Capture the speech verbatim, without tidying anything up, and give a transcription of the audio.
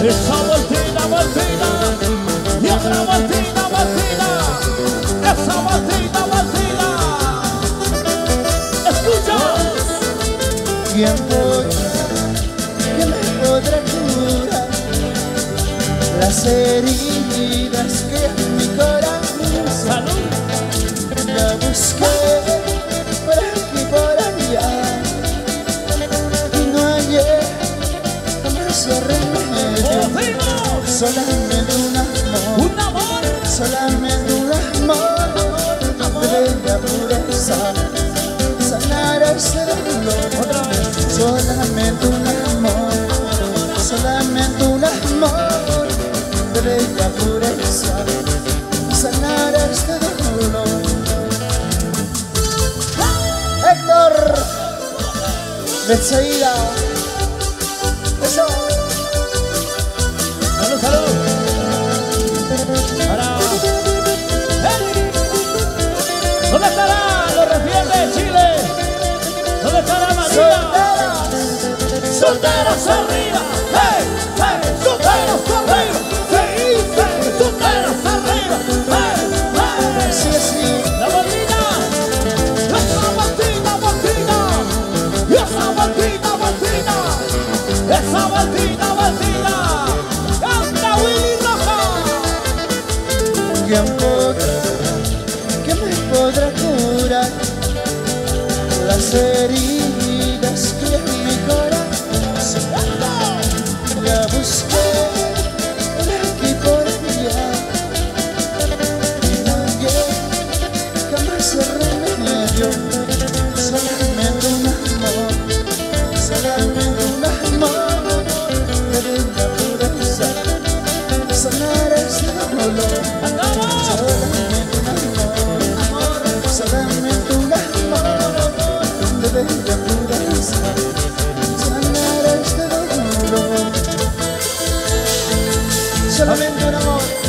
Esa vueltita, vueltita, y otra vueltita, vueltita, esa vueltita, vueltita. Escucha. ¿Quién podrá, que me podrá curar las heridas que en mi corazón? Salud. La busqué por aquí, por allá, y no hallé jamás el remedio. Solamente un amor, Un amor, solamente un amor de bella pureza sanar ese dolor. otra vez. Solamente un amor, solamente un amor de bella pureza sanar este dolor. Héctor, Betsaida, eso. Salud, salud. Para. ¡Hey! ¿Dónde estarán los recién de Chile? ¿Dónde estará María? Solteras, ¡Solteros arriba! ¡Hey! ¡Hey! ¡Solteros arriba! ¡Se dice! ¡Solteros arriba! ¡Hey! ¡Hey! sí, sí. ¡La vueltita! ¡Esa vueltita, vueltita! ¡Y esa vueltita, vueltita! ¡Esa vueltita, vueltita! ¡Canta Willy Roja! ¿Quién podrá, que me podrá curar las heridas que en mi corazón? Ya busqué por aquí, por allá, y no hallé jamás el remedio. Solamente un amor, solamente un amor de bella pureza sanar ese dolor. Solamente un amor, solamente un amor de bella pureza sanar este dolor. Solamente un amor.